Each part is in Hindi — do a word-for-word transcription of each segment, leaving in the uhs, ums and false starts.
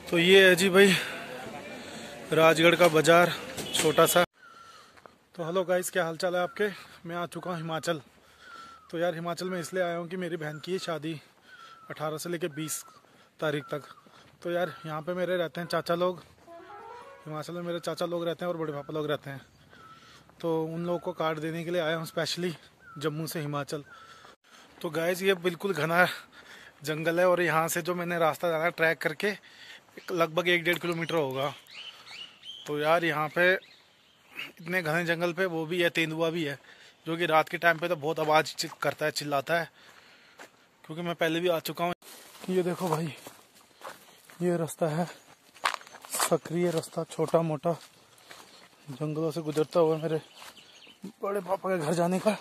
तो ये है जी भाई राजगढ़ का बाजार छोटा सा। तो हेलो गाइस, क्या हालचाल है आपके। मैं आ चुका हूँ हिमाचल। तो यार हिमाचल में इसलिए आया हूँ कि मेरी बहन की शादी अठारह से लेकर बीस तारीख तक। तो यार यहाँ पे मेरे रहते हैं चाचा लोग, हिमाचल में मेरे चाचा लोग रहते हैं और बड़े पापा लोग रहते हैं। तो उन लोगों को कार्ड देने के लिए आया हूँ स्पेशली जम्मू से हिमाचल। तो गाइस ये बिल्कुल घना जंगल है और यहाँ से जो मैंने रास्ता जाना है ट्रैक करके लगभग एक डेढ़ किलोमीटर होगा। तो यार यहाँ पे इतने घने जंगल पे वो भी है, तेंदुआ भी है, जो कि रात के टाइम पे तो बहुत आवाज़ करता है, चिल्लाता है, क्योंकि मैं पहले भी आ चुका हूँ। ये देखो भाई, ये रास्ता है सक्रिय रास्ता, छोटा मोटा जंगलों से गुजरता हुआ मेरे बड़े पापा के घर जाने का।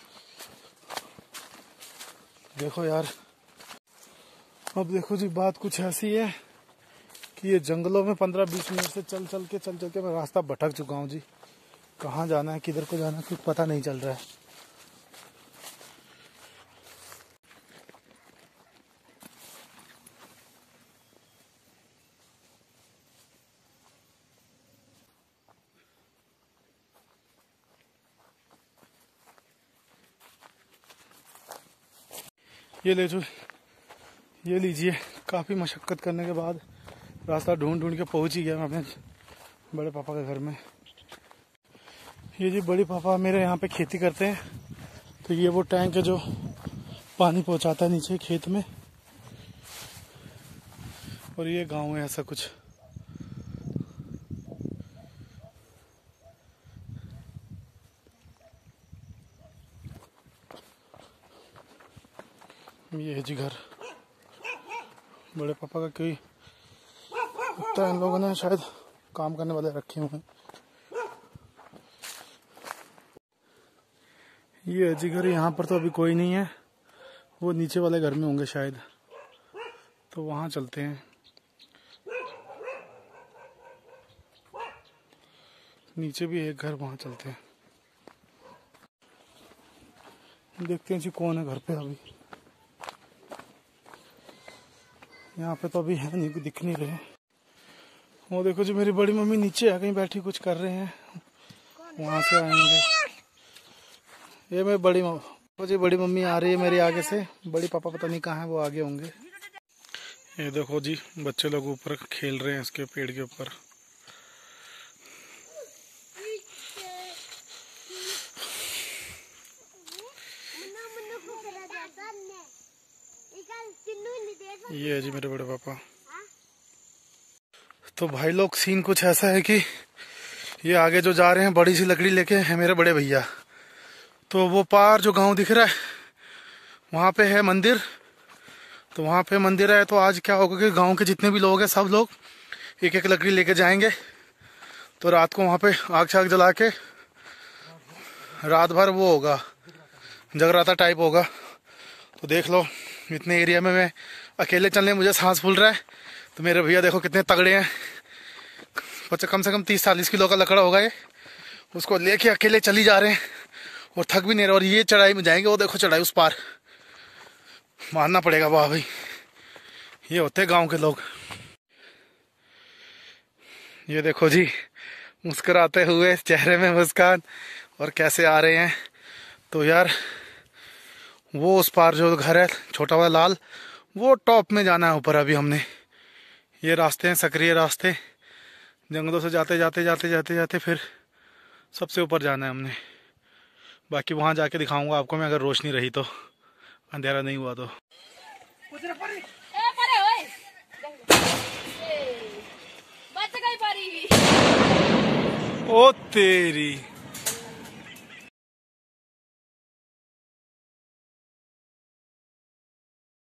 देखो यार, अब देखो जी, बात कुछ ऐसी है कि ये जंगलों में पंद्रह बीस मिनट से चल चल के चल चल के मैं रास्ता भटक चुका हूँ जी। कहाँ जाना है, किधर को जाना है, कुछ पता नहीं चल रहा है। ये ले जो, ये लीजिए। काफ़ी मशक्क़त करने के बाद रास्ता ढूंढ ढूंढ के पहुंच ही गया मैं अपने बड़े पापा के घर में। ये जी बड़े पापा मेरे यहाँ पे खेती करते हैं। तो ये वो टैंक है जो पानी पहुंचाता है नीचे खेत में, और ये गांव है ऐसा कुछ। ये है जी घर बड़े पापा का। कोई लगता है इन लोगों ने शायद काम करने वाले रखे हुए हैं। ये है जी घर। यहाँ पर तो अभी कोई नहीं है, वो नीचे वाले घर में होंगे शायद, तो वहाँ चलते हैं। नीचे भी एक घर, वहाँ चलते हैं, देखते हैं जी कौन है घर पे अभी। यहाँ पे तो अभी है नहीं, दिख नहीं रहे। वो देखो जी मेरी बड़ी मम्मी नीचे है, कहीं बैठी कुछ कर रहे हैं, वहाँ से आएंगे। ये मेरी बड़ी मम्मी जी, बड़ी मम्मी आ रही है मेरे आगे से। बड़ी पापा पता नहीं कहाँ है, वो आगे होंगे। ये देखो जी बच्चे लोग ऊपर खेल रहे हैं इसके पेड़ के ऊपर। ये है जी मेरे बड़े पापा। तो भाई लोग सीन कुछ ऐसा है कि ये आगे जो जा रहे हैं बड़ी सी लकड़ी लेके है मेरे बड़े भैया। तो वो पार जो गांव दिख रहा है वहाँ पे है मंदिर। तो वहाँ पे मंदिर है, तो आज क्या होगा कि गांव के जितने भी लोग हैं सब लोग एक एक लकड़ी लेके जाएंगे। तो रात को वहाँ पे आग शाग जला के रात भर वो होगा, जगराता टाइप होगा। तो देख लो, इतने एरिया में मैं अकेले चलने मुझे सांस फूल रहा है। तो मेरे भैया देखो कितने तगड़े हैं, बच्चे कम से कम तीस चालीस किलो का लकड़ा होगा ये, उसको लेके अकेले चली जा रहे हैं और थक भी नहीं रहे। और ये चढ़ाई में जाएंगे, वो देखो चढ़ाई उस पार, मानना पड़ेगा वाह भाई, ये होते गांव के लोग। ये देखो जी मुस्कुराते हुए, चेहरे में मुस्कान, और कैसे आ रहे हैं। तो यार वो उस पार जो घर है छोटा वाला लाल, वो टॉप में जाना है ऊपर अभी हमने। ये रास्ते हैं सक्रिय रास्ते, जंगलों से जाते जाते जाते जाते जाते फिर सबसे ऊपर जाना है हमने। बाकी वहाँ जाके दिखाऊंगा आपको मैं, अगर रोशनी रही तो, अंधेरा नहीं हुआ तो। ओ तेरी